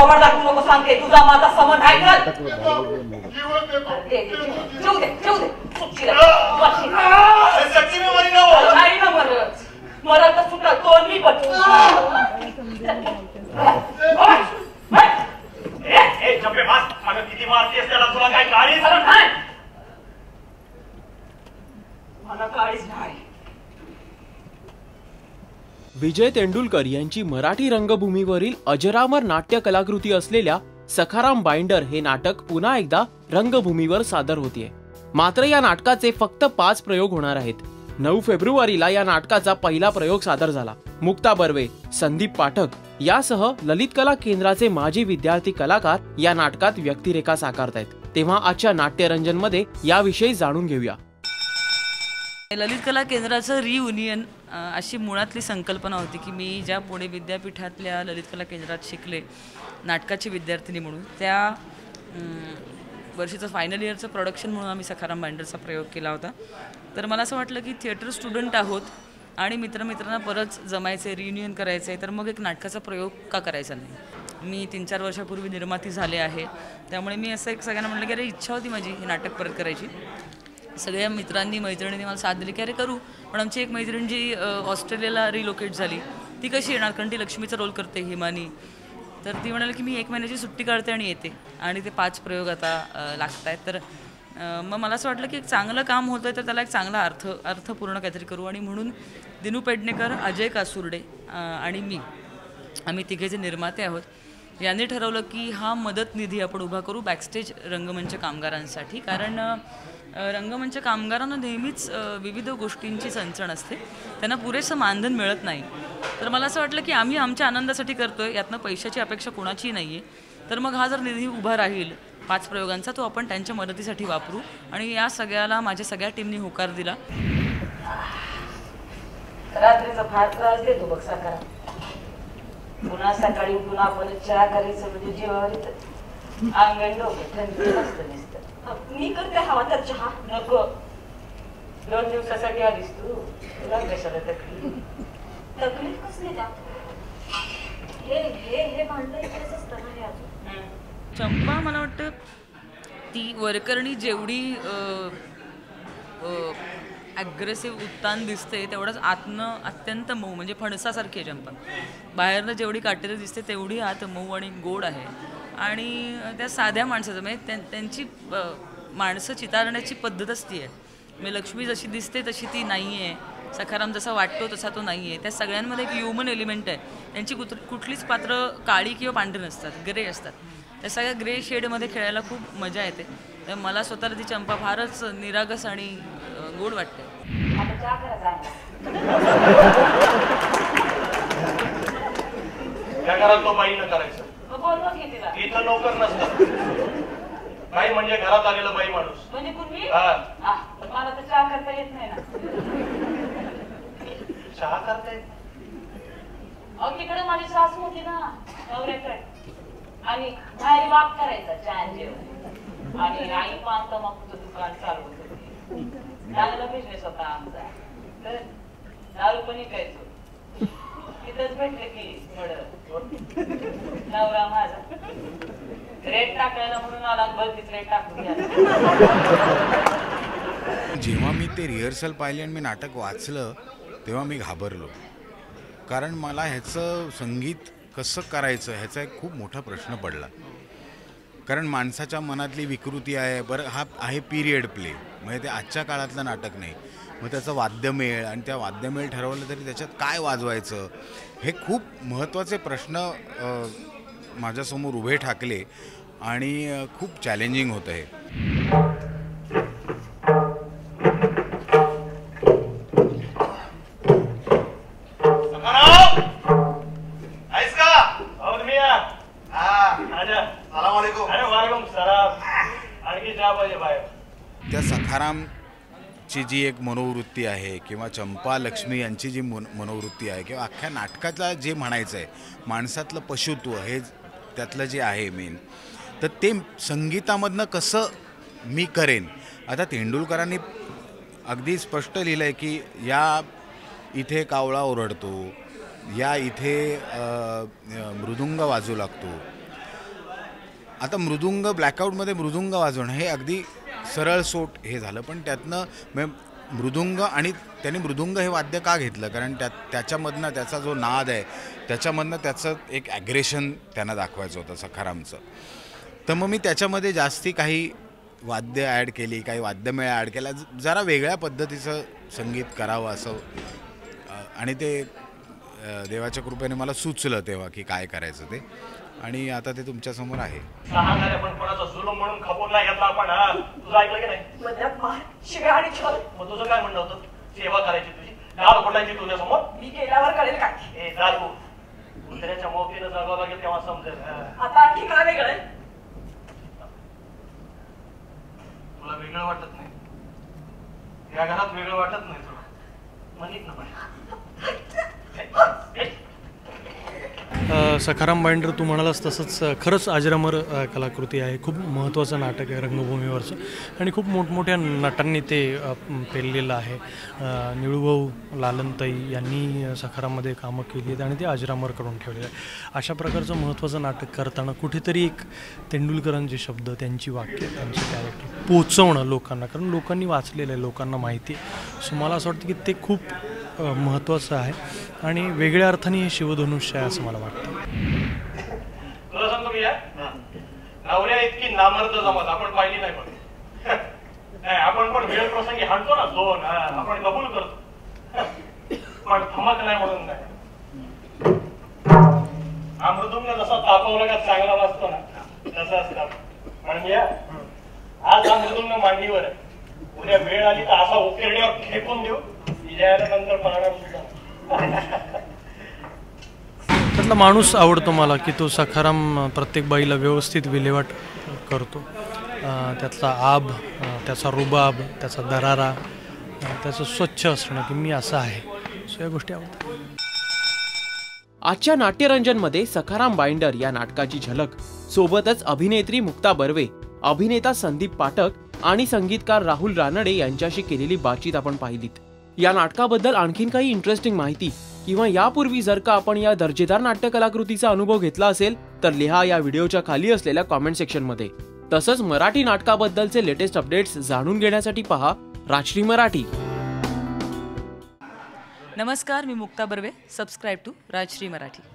थोबड दाखवू नको सांगते. तुझा माझा संबंध आहे का? जेऊ दे जेऊ दे. नाही ना मरत. मरत तर सुद्धा तोंडी बटू. चंपे बस. अगं किती मारतेस त्याला, तुला काय काळी झालं नाही? मला काळीच नाही. विजय तेंडुलकर यांची मराठी रंगभूमीवरील अजरामर नाट्य कलाकृती असलेल्या सखाराम बाइंडर हे नाटक पुन्हा एकदा रंगभूमीवर सादर होतीये. मात्र या नाटकाचे फक्त 5 प्रयोग होणार आहेत. 9 फेब्रुवारीला या नाटकाचा पहिला प्रयोग सादर झाला. मुक्ता बर्वे, संदीप पाठक यासह ललित कला केंद्राचे माजी विद्यार्थी कलाकार या नाटकात व्यक्तिरेखा साकारतायत. तेव्हा आजच्या नाट्यरंजन मध्ये याविषयी जाणून घेऊया. ललित कला केंद्राचं रियुनियन अशी मुळातली संकल्पना होती की मी ज्या पुणे विद्यापीठातल्या ललित कला केंद्रात शिकले नाटकाची विद्यार्थिनी म्हणून, त्या वर्षीचं फायनल इयरचं प्रोडक्शन म्हणून आम्ही सखाराम बाइंडरचा प्रयोग केला होता. तर मला असं वाटलं की थिएटर स्टुडंट आहोत आणि मित्रमित्रांना परत जमायचे, रियुनियन करायचं आहे, तर मग एक नाटकाचा प्रयोग का करायचा नाही. मी 3-4 वर्षापूर्वी निर्माती झाले आहे, त्यामुळे मी असं एक सगळ्यांना म्हटलं की अरे इच्छा होती माझी हे नाटक परत करायची. सगळ्या मित्रांनी मैत्रिणींनी मला साथ दिली की अरे करू. पण आमची एक मैत्रीण जी ऑस्ट्रेलियाला रिलोकेट झाली ती कशी येणार, कारण ती लक्ष्मीचा रोल करते हिमानी. तर ती म्हणाली की मी 1 महिन्याची सुट्टी काढते आणि येते, आणि ते 5 प्रयोग आता लागत आहेत. तर मग मला असं वाटलं की एक चांगलं काम होतं आहे तर त्याला एक चांगला अर्थपूर्ण काहीतरी करू. आणि म्हणून दिनू पेडणेकर, अजय कासुर्डे आणि मी, आम्ही तिघेचे निर्माते आहोत, यांनी ठरवलं की हा मदत निधी आपण उभा करू बॅकस्टेज रंगमंच कामगारांसाठी. कारण रंगमंच कामगारांना नेहमीच विविध गोष्टींची चणचण असते, त्यांना पुरेसं मानधन मिळत नाही. तर मला असं वाटलं की आम्ही आमच्या आनंदासाठी करतोय, यातनं पैशाची अपेक्षा कोणाचीही नाही आहे. तर मग हा जर निधी उभा राहील 5 प्रयोगांचा, तो आपण त्यांच्या मदतीसाठी वापरू. आणि या सगळ्याला माझ्या सगळ्या टीमनी होकार दिला. रात्रीचा फार त्रास देतो बघ साकारा. पुन्हा सकाळी उठून आपण चहा करायचं म्हणजे जीवावर येतं. अंगण डोकं थंडी असतं नुसतं. मी करते हवा तर चहा नको. 2 दिवसासाठी आलीस तू, तुला कशाला तकलीफ? तकलीफ कसली त्यात? हे भांडण इथेच असतं ना हे अजून. चंपा मला वाटतं ती वरकरणी जेवढी ॲग्रेसिव्ह उत्तान दिसते तेवढंच आतनं अत्यंत मऊ, म्हणजे फणसासारखी आहे चंपा. बाहेरनं जेवढी काटेरी दिसते तेवढी आत मऊ आणि गोड आहे. आणि त्या साध्या माणसाचं म्हणजे त्यांची माणसं चितारण्याची पद्धतच ती आहे. म्हणजे लक्ष्मी जशी दिसते तशी ती नाही आहे, सखाराम जसा वाटतो तसा तो नाही आहे. त्या सगळ्यांमध्ये एक ह्युमन एलिमेंट आहे. त्यांची कुठलीच पात्र काळी किंवा पांढरी नसतात, ग्रे असतात. त्या सगळ्या ग्रे शेडमध्ये खेळायला खूप मजा येते. तर मला स्वतःला ती चंपा फारच निरागस आणि गोड वाटते. त्या घरात तो बाई न करायचं. इथं नोकर नसतात. बाई म्हणजे घरात आलेला बाई माणूस. म्हणजे पूर्वी मला तर चहा करता येत नाही ना. चहा करता येत? अहो तिकडे माझी सासू होती ना नवऱ्याकडे, आणि बाहेर बाप करायचा चहा जेवण. आणि आई पान तंबाखूचं दुकान चालवत होती. चांगला बिझनेस होता आमचा. तर दारू पण विकायचो. तिथंच भेटले की नवरा माझा रेट टाकायला म्हणून आला, भलतीच रेट टाकून घ्या. जेव्हा मी ते रिहर्सल पाहिले आणि मी नाटक वाचलं तेव्हा मी घाबरलो. कारण मला ह्याचं संगीत कसं करायचं ह्याचा एक खूप मोठा प्रश्न पडला. कारण माणसाच्या मनातली विकृती आहे. बरं, हा आहे पिरियड प्ले, म्हणजे ते आजच्या काळातलं नाटक नाही. मग त्याचं वाद्यमेळ, आणि त्या वाद्यमेळ ठरवलं तरी त्याच्यात काय वाजवायचं, हे खूप महत्त्वाचे प्रश्न माझ्यासमोर उभे ठाकले आणि खूप चॅलेंजिंग होतं हे. त्या सखारामची जी एक मनोवृत्ती आहे किंवा चंपा लक्ष्मी यांची जी मनोवृत्ती आहे किंवा अख्ख्या नाटकातला जे म्हणायचं आहे माणसातलं पशुत्व हे त्यातलं जे आहे मेन, तर ते संगीतामधनं कसं मी करेन. आता तेंडुलकरांनी अगदी स्पष्ट लिहिलं आहे की या इथे कावळा ओरडतो, या इथे मृदुंग वाजू लागतो, आता मृदुंग ब्लॅकआउटमध्ये मृदुंग वाजवणं हे अगदी सरळ सोट हे झालं, पण त्यातनं मृदुंग आणि त्याने मृदुंग हे वाद्य का घेतलं, कारण त्याच्यामधनं त्याचा जो नाद आहे त्याच्यामधनं त्याचं एक ॲग्रेशन त्यांना दाखवायचं होतं सखारामचं. तर मग मी त्याच्यामध्ये जास्ती काही वाद्य ॲड केली, काही वाद्यमेळा ॲड केला, जरा वेगळ्या पद्धतीचं संगीत करावं असं, आणि ते देवाच्या कृपेने मला सुचलं तेव्हा की काय करायचं ते, आणि आता ते तुमच्यासमोर आहे. पण कोणाचा जुलूम म्हणून खपून नाही घेतला आपण. तुझं ऐकलं की नाही? मधल्यात मार, शिव्या आणि छळ. मग तुझं काय म्हणणं होतं? सेवा करायची तुझी, डाळ फोडायची तुझ्यासमोर. मी केल्यावर कळेल काय? ए दादू, दुसऱ्याच्या मोतीनं जगावं लागेल तेव्हा समजेल. आता आणखी काय वेगळं आहे? तुला वेगळं वाटत नाही, या घरात वेगळं वाटत नाही तुला. म्हणत ना पण सखाराम बाइंडर तू म्हणालास तसंच खरंच अजरामर कलाकृती आहे. खूप महत्त्वाचं नाटक आहे रंगभूमीवरचं, आणि खूप मोठमोठ्या नटांनी ते पेललेलं आहे. निळूभाऊ, लालनताई यांनी सखाराममध्ये कामं केली आहेत आणि ते अजरामर करून ठेवलेलं आहे. अशा प्रकारचं महत्त्वाचं नाटक करताना कुठेतरी एक तेंडुलकरांचे शब्द, त्यांची वाक्य, त्यांचे कॅरेक्टर पोचवणं लोकांना, कारण लोकांनी वाचलेलं आहे, लोकांना माहिती आहे. सो मला असं वाटतं की ते खूप महत्त्वाचं आहे आणि वेगळ्या अर्थाने हे शिवधनुष्य आहे असं मला वाटतं. तुला सांगतो मी, नवऱ्या इतकी नामर्द जमत आपण पाहिली नाही. पण नाही, आपण पण वेळ प्रसंगी हाणतो ना दोन, आपण कबूल करतो, पण थमक नाही म्हणून नाही. हा मृदुंग जसा तापवला का चांगला वाजतो ना, तसं असतं. म्हणजे आज हा मृदुंग मांडीवर आहे, उद्या वेळ आली तर असा उकेरड्यावर फेकून देऊ, नंतर पाहणार सुद्धा. त्यातला माणूस आवडतो मला की तो सखाराम प्रत्येक बाईला व्यवस्थित विल्हेवाट करतो. त्यातला आब, त्याचा रुबाब, त्याचा दरारा, त्याचं स्वच्छ असणं की मी असं आहे, सो या गोष्टी आवडतात. आजच्या नाट्यरंजनमध्ये सखाराम बाइंडर या नाटकाची झलक, सोबतच अभिनेत्री मुक्ता बर्वे, अभिनेता संदीप पाठक आणि संगीतकार राहुल रानडे यांच्याशी केलेली बातचीत आपण पाहिलीत. या नाटकाबद्दल आणखीन काही इंटरेस्टिंग माहिती किंवा यापूर्वी जर का आपण या दर्जेदार नाट्य कलाकृतीचा अनुभव घेतला असेल तर लिहा या व्हिडिओच्या खाली असलेल्या कॉमेंट सेक्शनमध्ये. तसंच मराठी नाटकाबद्दलचे लेटेस्ट अपडेट्स जाणून घेण्यासाठी पहा राजश्री मराठी. नमस्कार, मी मुक्ता बर्वे. Subscribe to Rajshri Marathi.